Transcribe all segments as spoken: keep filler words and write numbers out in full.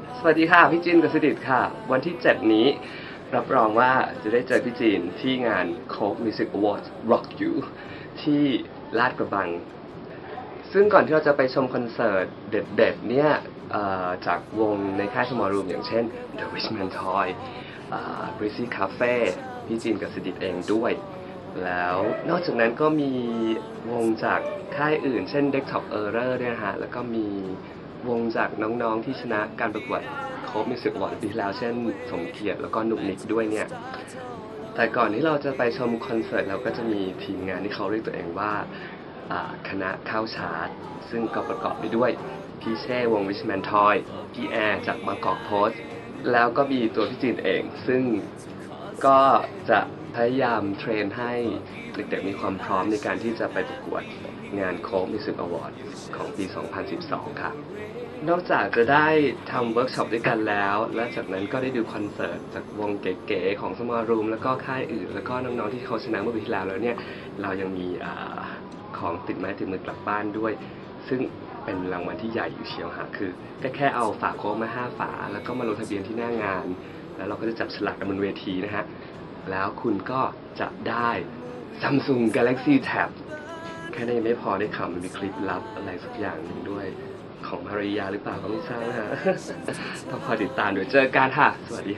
สวัสดีค่ะพี่จีนกับสดิษฐ์ค่ะวันที่เจ็ดนี้รับรองว่าจะได้เจอพี่จีนที่งาน Coke Music Awards Rock You ที่ลาดกระบังซึ่งก่อนที่เราจะไปชมคอนเสิร์ตเด็ดๆเนี่ยจากวงในค่าย Small Room อย่างเช่น The Richmond Toy Breezy Cafe พี่จีนกับสดิษฐ์เองด้วยแล้วนอกจากนั้นก็มีวงจากค่ายอื่นเช่น Desktop Error เนี่ยฮะแล้วก็มีวงจากน้องๆที่ชนะการประกวดโค้ชมิวสิกอวอร์ดปีที่แล้วเช่นสมเกียรติแล้วก็นุกนิกด้วยเนี่ยแต่ก่อนที่เราจะไปชมคอนเสิร์ตเราก็จะมีทีมงานที่เขาเรียกตัวเองว่าคณะข้าวชาร์ตซึ่งก็ประกอบไปด้วยพี่เช่วง Richmond Toy พี่แอร์จากบางกอกโพสต์แล้วก็มีตัวพี่จีนเองซึ่งก็จะพยายามเทรนให้เด็กๆมีความพร้อมในการที่จะไปประกวดงานโค้ชมิวสิกอวอร์ดของปี สองพันสิบสอง ค่ะนอกจากจะได้ทำเวิร์กช็อปด้วยกันแล้วและจากนั้นก็ได้ดูคอนเสิร์ตจากวงเก๋ๆของ Small Room แล้วก็ค่ายอื่นแล้วก็น้องๆที่เขาชนะเมื่อปีที่แล้วแล้วเนี่ยเรายังมีของติดไม้ติดมือกลับบ้านด้วยซึ่งเป็นรางวัลที่ใหญ่อยู่เชียวฮะคือแค่แค่เอาฝาโค้กมาห้าฝาแล้วก็มาลงทะเบียนที่หน้างานแล้วเราก็จะจับฉลากกันบนเวทีนะฮะแล้วคุณก็จะได้ Samsung Galaxy Tab แค่นี้ยังไม่พอได้ข่าวมันมีคลิปลับอะไรสักอย่างหนึ่งด้วยของภรรยาหรือเปล่าก็ไม่ทราบนะฮะต้องคอยติดตามเดี๋ยวเจอกันค่ะสวัสดี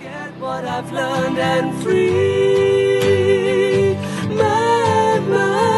ค่ะ